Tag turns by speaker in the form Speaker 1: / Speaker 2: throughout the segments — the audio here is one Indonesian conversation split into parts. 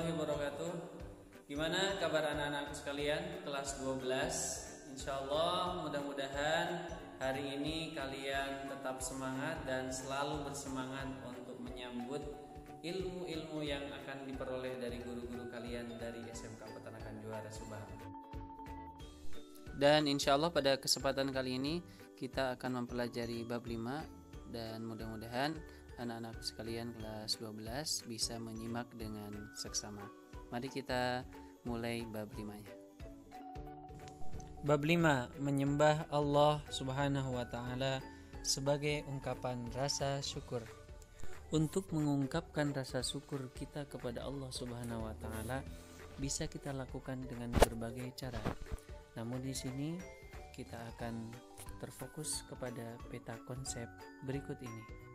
Speaker 1: warahmatullahi wabarakatuh. Gimana kabar anak-anakku sekalian kelas 12? Insyaallah mudah-mudahan hari ini kalian tetap semangat dan selalu bersemangat untuk menyambut ilmu-ilmu yang akan diperoleh dari guru-guru kalian dari SMK Peternakan Juara Subang. Dan insyaallah pada kesempatan kali ini kita akan mempelajari bab 5 dan mudah-mudahan anak-anak sekalian kelas 12 bisa menyimak dengan seksama. Mari kita mulai bab 5-nya.
Speaker 2: Bab 5, menyembah Allah Subhanahu wa taala sebagai ungkapan rasa syukur. Untuk mengungkapkan rasa syukur kita kepada Allah Subhanahu wa taala bisa kita lakukan dengan berbagai cara. Namun di sini kita akan terfokus kepada peta konsep berikut ini.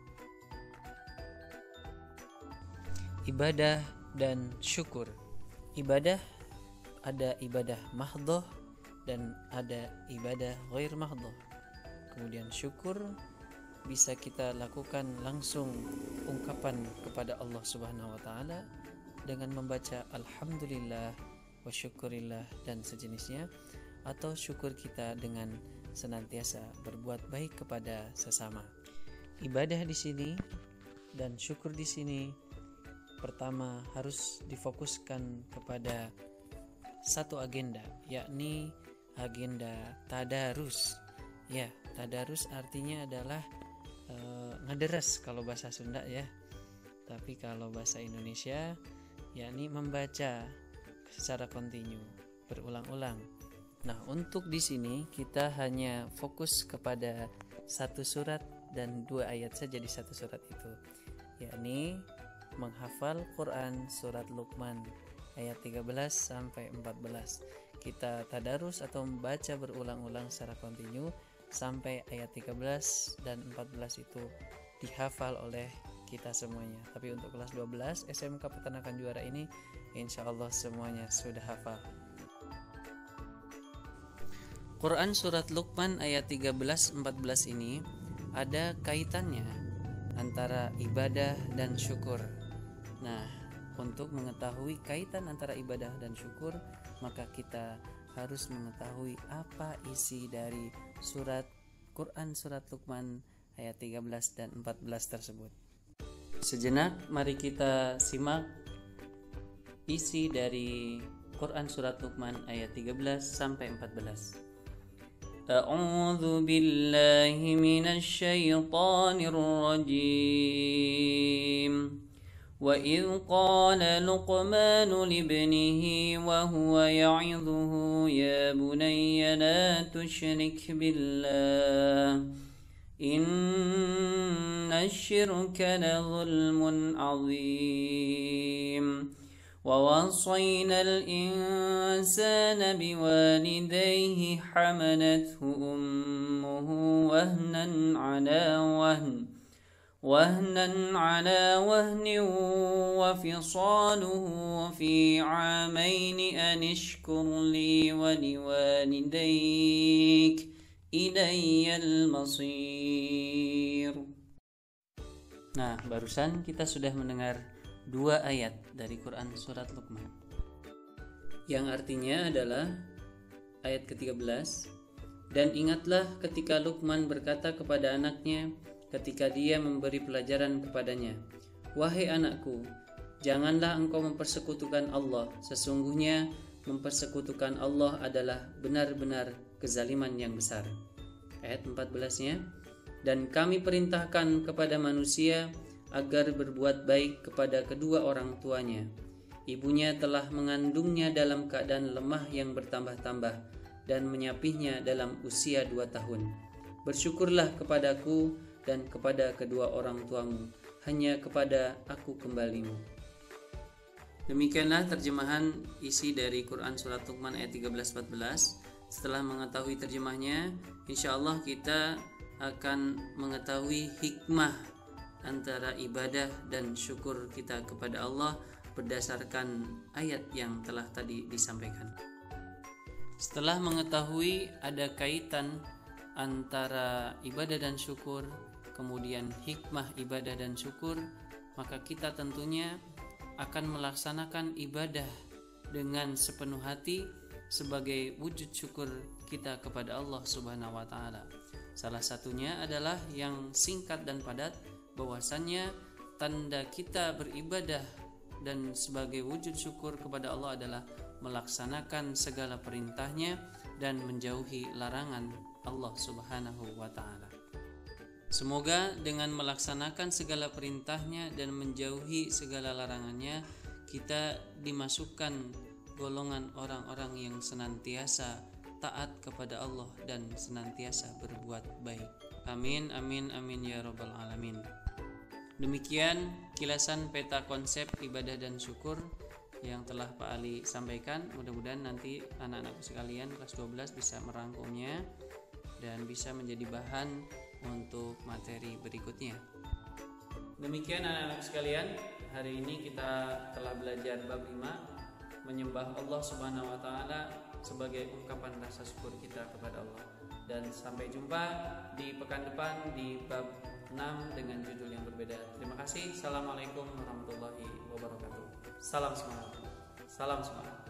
Speaker 2: Ibadah dan syukur. Ibadah ada ibadah mahdhah dan ada ibadah ghair mahdhah. Kemudian syukur bisa kita lakukan langsung ungkapan kepada Allah Subhanahu wa taala dengan membaca alhamdulillah wa syukurillah dan sejenisnya, atau syukur kita dengan senantiasa berbuat baik kepada sesama. Ibadah di sini dan syukur di sini pertama harus difokuskan kepada satu agenda, yakni agenda tadarus. Ya, tadarus artinya adalah ngederes kalau bahasa Sunda ya. Tapi kalau bahasa Indonesia yakni membaca secara kontinu, berulang-ulang. Nah, untuk di sini kita hanya fokus kepada satu surat dan 2 ayat saja di satu surat itu, yakni menghafal Quran surat Luqman ayat 13 sampai 14. Kita tadarus atau membaca berulang-ulang secara kontinu sampai ayat 13 dan 14 itu dihafal oleh kita semuanya. Tapi untuk kelas 12 SMK Peternakan Juara ini insyaallah semuanya sudah hafal. Quran surat Luqman ayat 13-14 ini ada kaitannya antara ibadah dan syukur. Nah, untuk mengetahui kaitan antara ibadah dan syukur, maka kita harus mengetahui apa isi dari surat Quran surat Luqman ayat 13 dan 14 tersebut. Sejenak mari kita simak isi dari Quran surat Luqman ayat 13 sampai 14. A'udzu billahi minasy syaithanir rajim. وَإِذْ قَالَ لُقْمَانُ لِابْنِهِ وَهُوَ يَعِظُهُ يَا بُنَيَّ لَا تُشْرِكْ بِاللَّهِ إِنَّ الشِّرْكَ لَظُلْمٌ عَظِيمٌ وَوَصَّيْنَا الْإِنسَانَ بِوَالِدَيْهِ حَمَلَتْهُ أُمُّهُ وهنا على وهن وفصاله في عامين أن اشكر لي ولوالديك إلي المصير. Nah, barusan kita sudah mendengar 2 ayat dari Quran surat Luqman, yang artinya adalah ayat ke-13, dan ingatlah ketika Luqman berkata kepada anaknya ketika dia memberi pelajaran kepadanya, wahai anakku, janganlah engkau mempersekutukan Allah. Sesungguhnya mempersekutukan Allah adalah benar-benar kezaliman yang besar. Ayat 14-nya, dan kami perintahkan kepada manusia agar berbuat baik kepada kedua orang tuanya. Ibunya telah mengandungnya dalam keadaan lemah yang bertambah-tambah dan menyapihnya dalam usia 2 tahun. Bersyukurlah kepadaku dan kepada kedua orang tuamu, hanya kepada aku kembalimu. Demikianlah terjemahan isi dari Quran surat Luqman ayat 13-14. Setelah mengetahui terjemahnya, insyaallah kita akan mengetahui hikmah antara ibadah dan syukur kita kepada Allah berdasarkan ayat yang telah tadi disampaikan. Setelah mengetahui ada kaitan antara ibadah dan syukur, kemudian hikmah ibadah dan syukur, maka kita tentunya
Speaker 1: akan melaksanakan ibadah dengan sepenuh hati sebagai wujud syukur kita kepada Allah Subhanahu wa taala. Salah satunya adalah yang singkat dan padat, bahwasannya tanda kita beribadah dan sebagai wujud syukur kepada Allah adalah melaksanakan segala perintahnya dan menjauhi larangan Allah Subhanahu wa taala. Semoga dengan melaksanakan segala perintahnya dan menjauhi segala larangannya, kita dimasukkan golongan orang-orang yang senantiasa taat kepada Allah dan senantiasa berbuat baik. Amin, amin, amin ya rabbal alamin. Demikian kilasan peta konsep ibadah dan syukur yang telah Pak Ali sampaikan. Mudah-mudahan nanti anak-anakku sekalian kelas 12 bisa merangkumnya dan bisa menjadi bahan untuk materi berikutnya. Demikian anak-anak sekalian, hari ini kita telah belajar bab 5, menyembah Allah Subhanahu wa taala sebagai ungkapan rasa syukur kita kepada Allah. Dan sampai jumpa di pekan depan di bab 6 dengan judul yang berbeda. Terima kasih. Assalamualaikum warahmatullahi wabarakatuh. Salam semangat. Salam semangat.